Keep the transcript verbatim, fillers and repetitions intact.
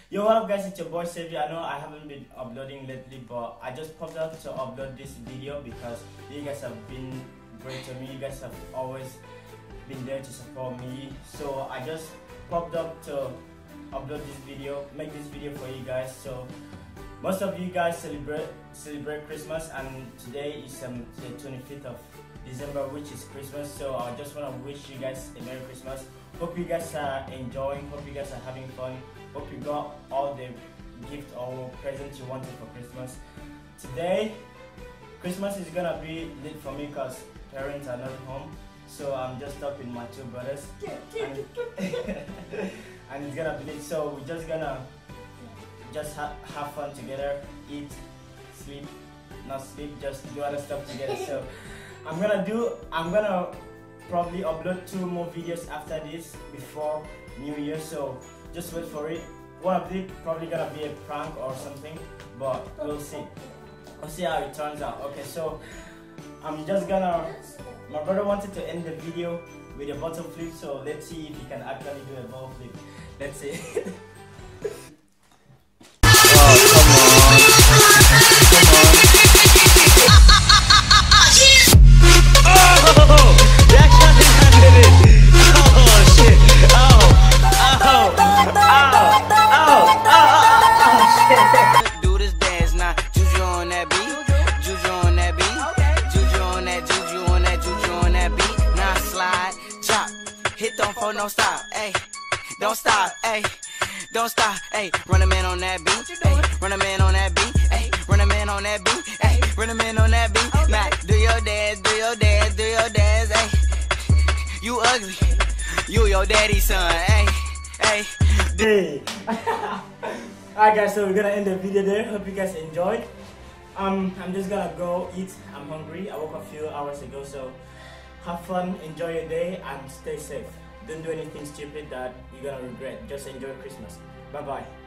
Yo, what up guys, it's your boy Xavier. I know I haven't been uploading lately, but I just popped out to upload this video because you guys have been great to me. You guys have always been there to support me. So I just popped up to upload this video, make this video for you guys. So most of you guys celebrate celebrate Christmas, and today is um, the twenty-fifth of December, which is Christmas. So I just want to wish you guys a Merry Christmas. Hope you guys are enjoying, hope you guys are having fun. Hope you got all the gift or presents you wanted for Christmas. Today, Christmas is gonna be lit for me because parents are not home. So I'm just stuck with my two brothers. And, and it's gonna be lit. So we're just gonna just ha have fun together, eat, sleep, not sleep, just do other stuff together. So I'm gonna do, I'm gonna probably upload two more videos after this before New Year. So just wait for it. One of them probably gonna be a prank or something, but we'll see. We'll see how it turns out. Okay, so I'm just gonna. My brother wanted to end the video with a bottle flip, so let's see if he can actually do a bottle flip. Let's see. Don't stop, ayy. Don't stop, ayy. Don't stop, ayy. Run a man on that beat, ayy. Run a man on that beat, ayy. Run a man on that beat, ayy. Run a man on that beat. Now do your dance, do your dance, do your dance, ayy. You ugly, you your daddy's son, ayy, ayy. Hey. Alright guys, so we're gonna end the video there. Hope you guys enjoyed. Um, I'm just gonna go eat. I'm hungry. I woke up a few hours ago, so have fun, enjoy your day, and stay safe. Don't do anything stupid that you're gonna regret. Just enjoy Christmas. Bye bye.